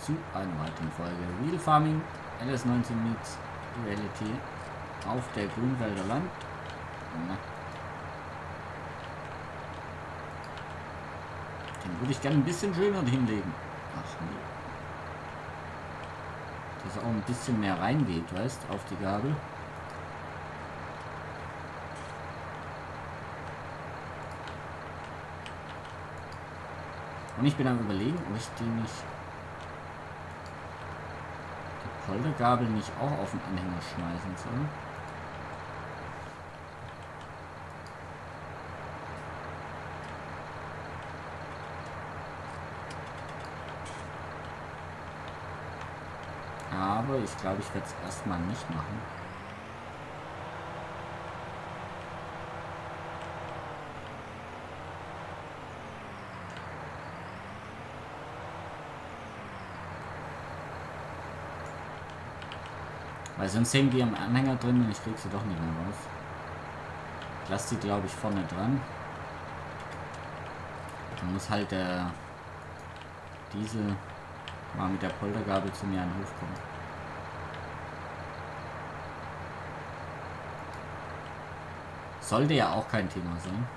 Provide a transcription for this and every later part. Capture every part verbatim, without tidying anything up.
zu einer weiteren Folge Real Farming L S neunzehn Meets Reality auf der Grünwälder Land. Na. Den würde ich gerne ein bisschen schöner hinlegen. Ach nee. Dass er auch ein bisschen mehr reingeht, weißt, auf die Gabel. Und ich bin am Überlegen, ob ich die nicht, die Poldergabel nicht auch auf den Anhänger schmeißen soll. Aber ich glaube, ich werde es erstmal nicht machen. Weil sonst hängen die am Anhänger drin und ich krieg sie doch nicht mehr raus. Ich lasse sie, glaube ich, vorne dran. Dann muss halt der Diesel mal mit der Poltergabel zu mir an den Hof kommen. Sollte ja auch kein Thema sein.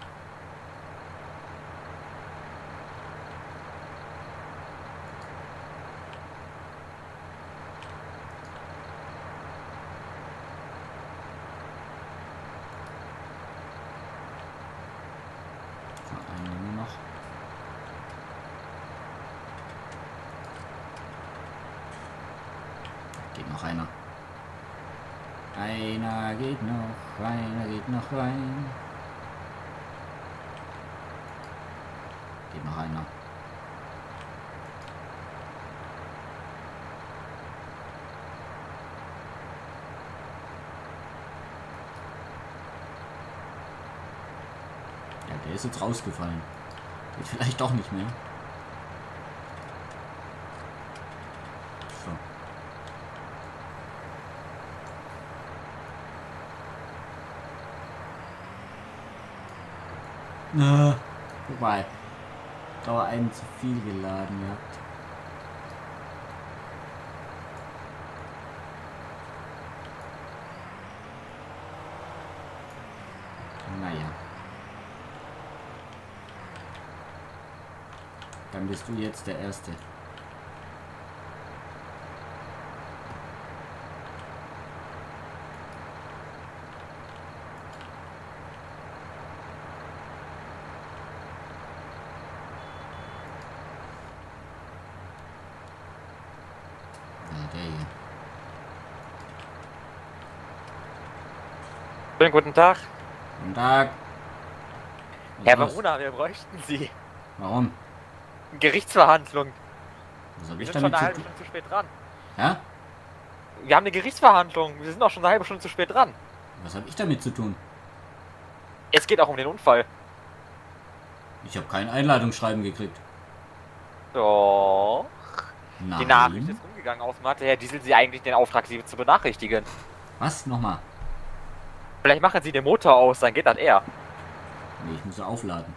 Geht noch einer. Einer geht noch, einer geht noch rein. Geht noch einer. Ja, der ist jetzt rausgefallen. Geht vielleicht doch nicht mehr. So. Na, vorbei. Dauer einen zu viel geladen gehabt. Naja. Dann bist du jetzt der Erste. Schönen guten Tag. Guten Tag. Was Herr los? Baruna, wir bräuchten Sie. Warum? Gerichtsverhandlung. Was hab Wir ich sind schon damit eine zu halbe tun? Stunde zu spät dran. Ja? Wir haben eine Gerichtsverhandlung. Wir sind auch schon eine halbe Stunde zu spät dran. Was habe ich damit zu tun? Es geht auch um den Unfall. Ich habe kein Einladungsschreiben gekriegt. Doch. Nein. Die Nachricht ist umgegangen. Außerdem hatte Herr Diesel Sie eigentlich den Auftrag, Sie zu benachrichtigen. Was? Nochmal? Vielleicht machen Sie den Motor aus, dann geht das eher. Nee, ich muss ja aufladen.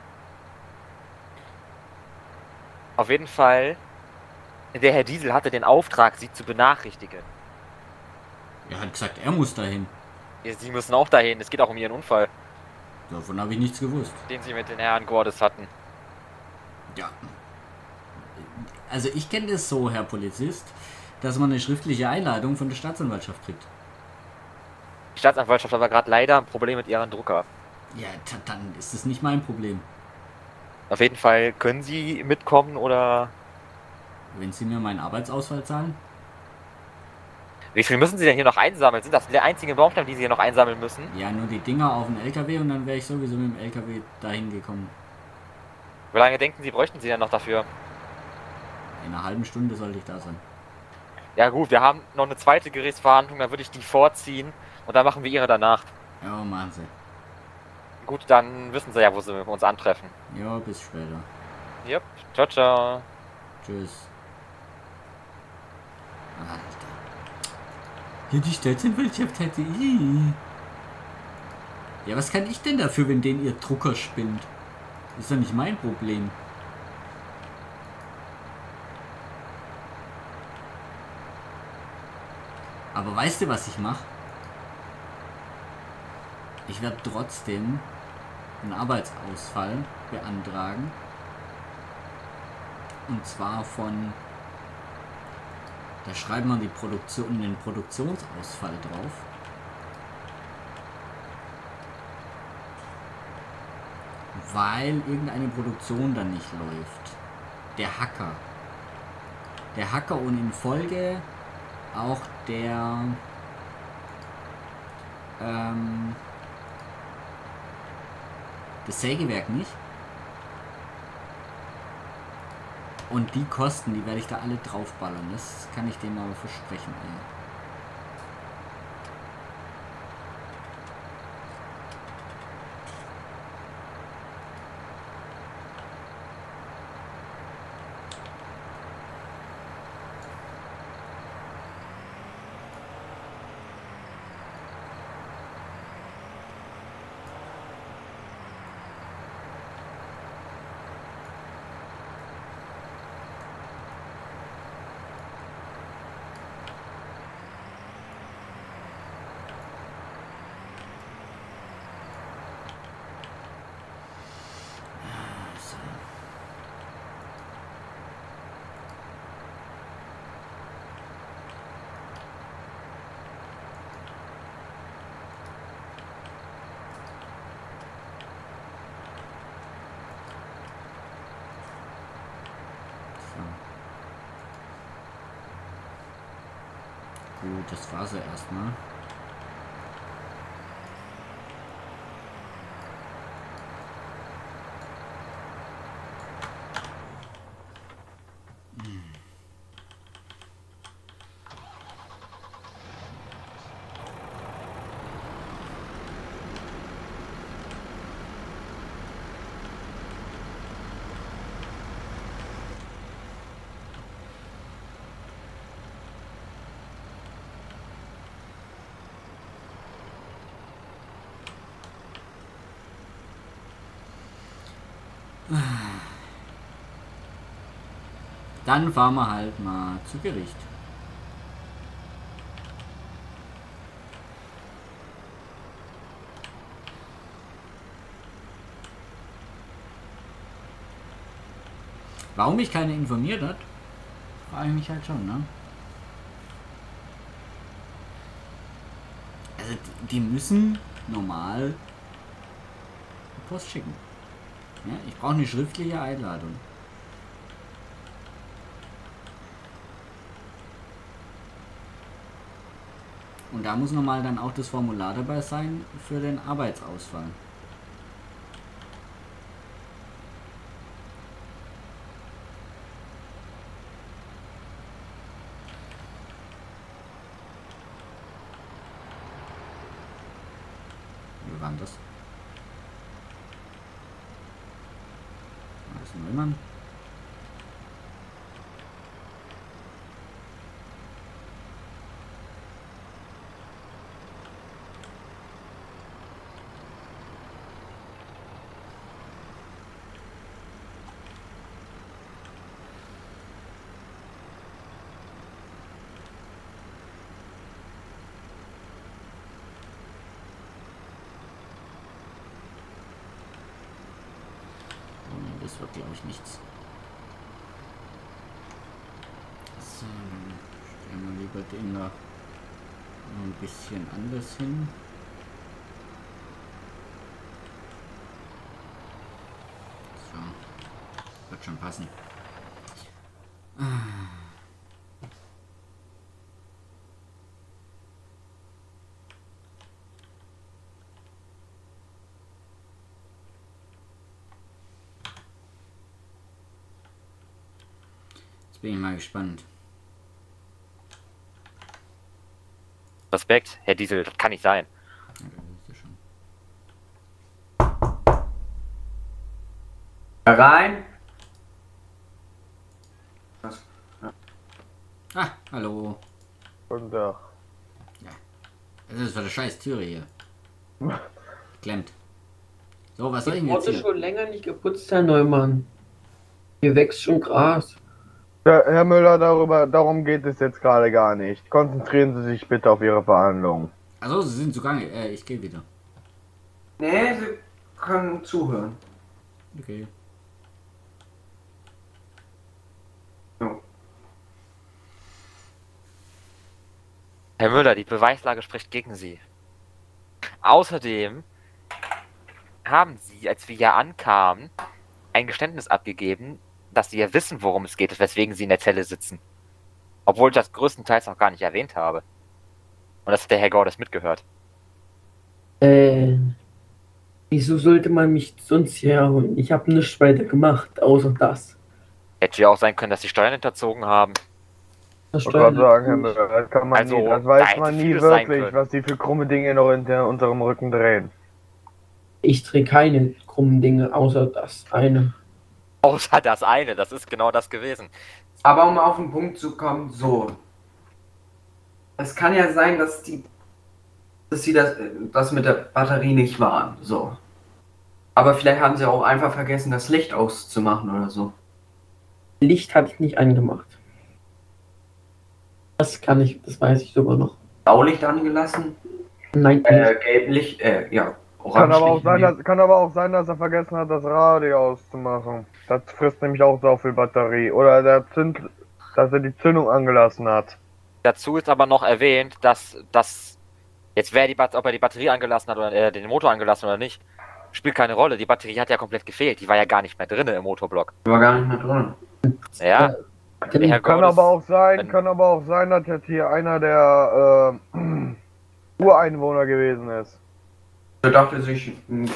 Auf jeden Fall, der Herr Diesel hatte den Auftrag, Sie zu benachrichtigen. Er hat gesagt, er muss dahin. Sie müssen auch dahin. Es geht auch um Ihren Unfall, Davon habe ich nichts gewusst. den Sie mit den Herrn Gordes hatten. Ja. Also ich kenne das so, Herr Polizist, dass man eine schriftliche Einladung von der Staatsanwaltschaft kriegt. Die Staatsanwaltschaft hat aber gerade leider ein Problem mit Ihrem Drucker. Ja, dann ist das nicht mein Problem. Auf jeden Fall können Sie mitkommen oder... Wenn Sie mir meinen Arbeitsausfall zahlen? Wie viel müssen Sie denn hier noch einsammeln? Sind das die einzigen Baumstämme, die Sie hier noch einsammeln müssen? Ja, nur die Dinger auf den L K W und dann wäre ich sowieso mit dem L K W dahin gekommen. Wie lange denken Sie, bräuchten Sie denn noch dafür? In einer halben Stunde sollte ich da sein. Ja gut, wir haben noch eine zweite Gerichtsverhandlung, dann würde ich die vorziehen und dann machen wir Ihre danach. Ja, machen Sie. Gut, dann wissen Sie ja, wo Sie uns antreffen. Ja, bis später. Yep, ciao, ciao. Tschüss. Alter. Ja, die Staatsanwaltschaft hatte ich. Ja, was kann ich denn dafür, wenn den ihr Drucker spinnt? Ist doch nicht mein Problem. Aber weißt du, was ich mache? Ich werde trotzdem einen Arbeitsausfall beantragen. Und zwar von... Da schreiben wir die Produktion, den Produktionsausfall drauf. Weil irgendeine Produktion dann nicht läuft. Der Hacker. Der Hacker und in Folge auch der ähm, das Sägewerk nicht. Und die Kosten, die werde ich da alle draufballern. Das kann ich dem aber versprechen. Ey. Gut, das war's ja erstmal. Dann fahren wir halt mal zu Gericht. Warum mich keiner informiert hat, frage ich mich halt schon, ne? Also die müssen normal Post schicken. Ja, ich brauche eine schriftliche Einladung. Und da muss normal dann auch das Formular dabei sein für den Arbeitsausfall. Wie war denn das? Das ist Neumann. Das wird, glaube ich, nichts. So, dann stellen wir lieber den da noch ein bisschen anders hin. So, wird schon passen. Bin ich mal gespannt. Respekt, Herr Diesel, das kann nicht sein. Ja, das ist schon. Rein. Was? Ja. Ah, hallo. Guten Tag. Ja. Das ist für eine scheiß Türe hier. Klemmt. So, was soll ich Ich denn jetzt wurde hier? schon länger nicht geputzt, Herr Neumann. Hier wächst schon Gras. Ja, Herr Müller, darüber, darum geht es jetzt gerade gar nicht. Konzentrieren Sie sich bitte auf Ihre Verhandlungen. Also, Sie sind zugange. Äh, ich gehe wieder. Nee, Sie können zuhören. Okay. Jo. Herr Müller, die Beweislage spricht gegen Sie. Außerdem haben Sie, als wir hier ankamen, ein Geständnis abgegeben, dass Sie ja wissen, worum es geht, weswegen Sie in der Zelle sitzen. Obwohl ich das größtenteils noch gar nicht erwähnt habe. Und das hat der Herr Gordes mitgehört. Äh, wieso sollte man mich sonst herholen? Ich habe nichts weiter gemacht, außer das. Hätte ja auch sein können, dass Sie Steuern hinterzogen haben. Das Ich wollte sagen, Herr Steuern- Müller, das kann man Also, nie, das da weiß hätte man nie vieles sein wirklich, können. was die für krumme Dinge noch hinter unserem Rücken drehen. Ich drehe keine krummen Dinge, außer das eine. Außer das eine, das ist genau das gewesen. Aber um auf den Punkt zu kommen, so. Es kann ja sein, dass die, dass sie das, das mit der Batterie nicht waren, so. Aber vielleicht haben sie auch einfach vergessen, das Licht auszumachen oder so. Licht hatte ich nicht angemacht. Das kann ich, das weiß ich sogar noch. Blaulicht angelassen? Nein, Äh, Gelblicht, äh, ja. Kann aber, auch Orange. sein, dass, kann aber auch sein, dass er vergessen hat, das Radio auszumachen. Das frisst nämlich auch so viel Batterie. Oder der Zünd, dass er die Zündung angelassen hat. Dazu ist aber noch erwähnt, dass das jetzt wer die Bat ob er die Batterie angelassen hat oder äh, den Motor angelassen oder nicht, spielt keine Rolle. Die Batterie hat ja komplett gefehlt. Die war ja gar nicht mehr drin im Motorblock. War gar nicht mehr drin. Ja, der Herr Kann Gordes, aber auch sein, wenn- kann aber auch sein, dass jetzt hier einer der äh, Ureinwohner gewesen ist. Da dachte sich, hm,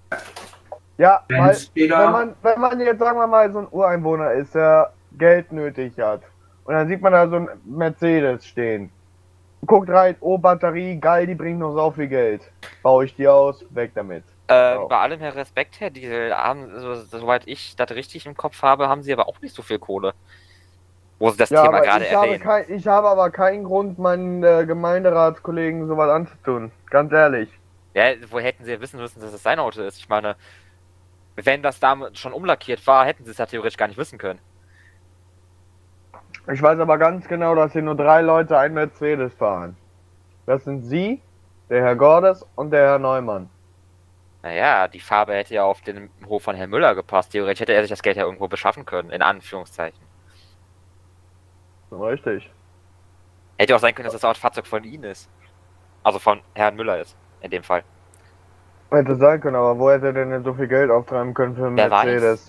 Ja, Wenn weil es wieder- wenn man, wenn man jetzt, sagen wir mal, so ein Ureinwohner ist, der Geld nötig hat, und dann sieht man da so ein Mercedes stehen. Guckt rein, oh Batterie, geil, die bringt noch so viel Geld. Baue ich die aus, weg damit. äh, Oh. bei allem Herr Respekt, Herr Diesel, haben, so, soweit ich das richtig im Kopf habe, haben sie aber auch nicht so viel Kohle. Wo sie das Ja, Thema aber gerade ich habe, erwähnen. kein, ich habe aber keinen Grund, meinen äh, Gemeinderatskollegen sowas anzutun. Ganz ehrlich. Ja, wo hätten sie ja wissen müssen, dass es sein Auto ist? Ich meine, wenn das damals schon umlackiert war, hätten sie es ja theoretisch gar nicht wissen können. Ich weiß aber ganz genau, dass hier nur drei Leute ein Mercedes fahren. Das sind Sie, der Herr Gordes und der Herr Neumann. Naja, die Farbe hätte ja auf den Hof von Herrn Müller gepasst. Theoretisch hätte er sich das Geld ja irgendwo beschaffen können, in Anführungszeichen. Richtig. Hätte auch sein können, dass das Fahrzeug von Ihnen ist. Also von Herrn Müller ist, in dem Fall. Hätte sein können, aber wo hätte er denn so viel Geld auftreiben können für einen Wer weiß. Mercedes?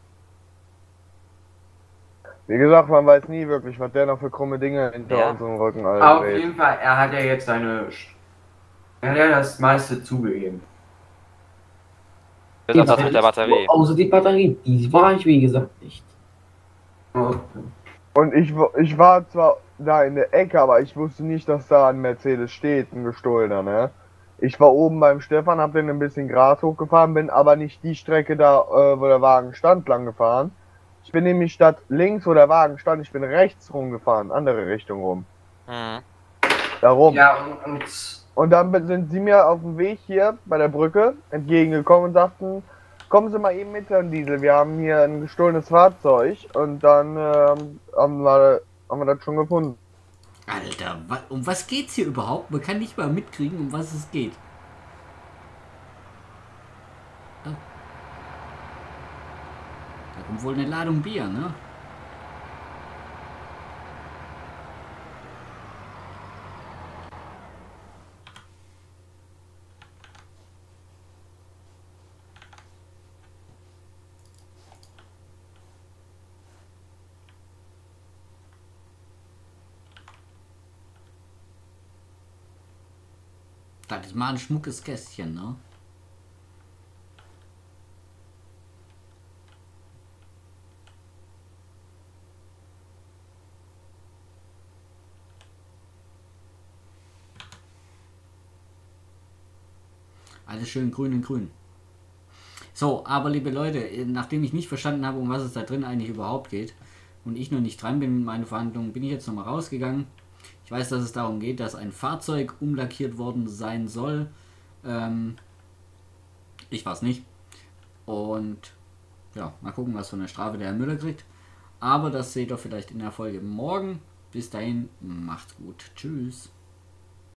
Wie gesagt, man weiß nie wirklich, was der noch für krumme Dinge hinter Ja. unserem Rücken alles auf dreht. jeden Fall, er hat ja jetzt seine. Er hat ja das meiste zugegeben. Bis auf das mit der Batterie. Außer die Batterie, die war ich wie gesagt nicht. Oh, Und ich, wa- ich war zwar da in der Ecke, aber ich wusste nicht, dass da ein Mercedes steht, ein gestohlener, ne? Ich war oben beim Stefan, hab den ein bisschen Gras hochgefahren, bin aber nicht die Strecke da, äh, wo der Wagen stand, lang gefahren. Ich bin nämlich statt links, wo der Wagen stand, ich bin rechts rumgefahren, andere Richtung rum. Mhm. Darum. Ja, und, und Und dann be- sind sie mir auf dem Weg hier bei der Brücke entgegengekommen und sagten, kommen Sie mal eben mit, Herr Diesel, wir haben hier ein gestohlenes Fahrzeug. Und dann ähm, haben, wir, haben wir das schon gefunden. Alter, wa um was geht's hier überhaupt? Man kann nicht mal mitkriegen, um was es geht. Ah. Da kommt wohl eine Ladung Bier, ne? Das ist mal ein schmuckes Kästchen, ne? Alles schön grün in grün. So, aber liebe Leute, nachdem ich nicht verstanden habe, um was es da drin eigentlich überhaupt geht und ich noch nicht dran bin mit meinen Verhandlungen, bin ich jetzt nochmal rausgegangen. Ich weiß, dass es darum geht, dass ein Fahrzeug umlackiert worden sein soll. Ähm, ich weiß nicht. Und ja, mal gucken, was für eine Strafe der Herr Müller kriegt. Aber das seht ihr vielleicht in der Folge morgen. Bis dahin, macht's gut. Tschüss.